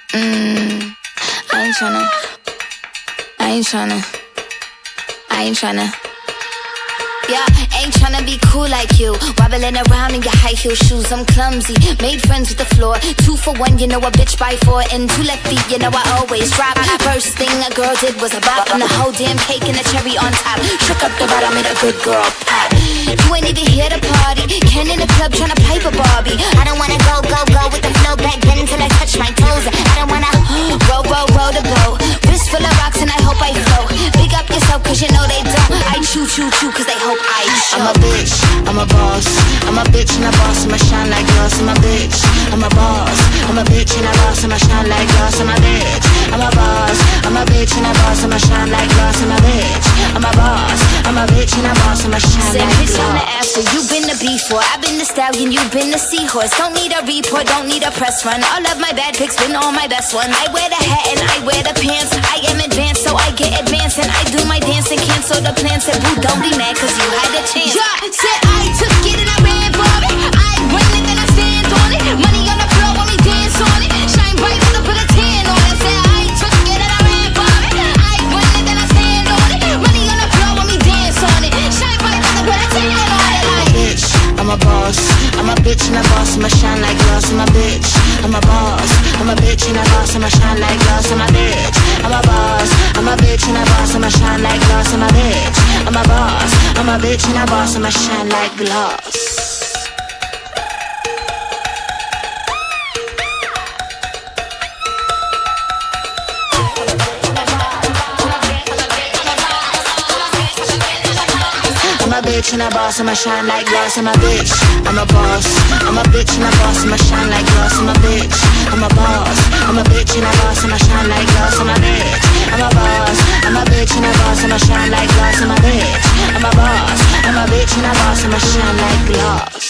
I ain't tryna. Yeah, ain't tryna be cool like you. Wobbling around in your high heel shoes, I'm clumsy. Made friends with the floor. 2 for 1, you know a bitch by 4. And 2 left feet, you know I always drop. First thing a girl did was a bop. And the whole damn cake and the cherry on top. Shook up the bottom, made a good girl pop. You ain't even here to party. Ken in the club tryna pipe a Barbie. I don't wanna go with the flow back then till I touch my toes. I don't wanna roll the boat. Wrist full of rocks and I hope I float. Big up yourself cause you know they don't. I chew cause they hope I show. I'm a bitch, I'm a boss. I'm a bitch and a boss, I'ma shine like glass. I'm a bitch, I'm a boss. I'm a bitch and a boss, I'ma shine like glass. I'm a bitch, I'm a boss. I'm a bitch and a boss, I'ma shine like glass. I'm a bitch, I'm a boss. I'm a bitch and a boss, I'ma shine like glass. Bitch on the after, you been the before. I've been the stallion, you been the seahorse. Don't need a report, don't need a press run. All of my bad pics been all my best ones. I wear the hat and I wear the pants. I am advanced, so I get advanced. And I do my dance and cancel the plans. Said boo, don't be mad cause you had a chance. Yeah, said I took it and I ran for it. I win it and I stand on it. Money on the floor when we dance on it. Shine bright when I put a tan on it. Said I took it and I ran for it. I win it and I stand on it. Money on the floor when we dance on it. Shine bright when I put a tan on it. I'm a bitch, I'm a boss. I'm a bitch and a boss, I'ma shine like glass. I'm a bitch, I'm a boss. I'm a bitch and a boss, I'ma shine like glass. I'm a bitch, I'm a boss. I'm a bitch and a boss, I'ma shine like glass. I'm a bitch, I'm a boss. I'm a bitch and a boss, I'ma shine like glass. I'm a bitch and a boss, I'ma shine like glass. I'm a bitch, I'm a boss. I'm a bitch and a boss, I'ma shine like glass. I'm a bitch, I'm a boss. I'm a bitch and a boss, I'ma shine like glass. I'm a bitch, I'm a boss. I'm a bitch and a boss, I'ma shine like glass. I'm a bitch, I'm a boss. I'm a bitch and a boss, I'ma shine like glass.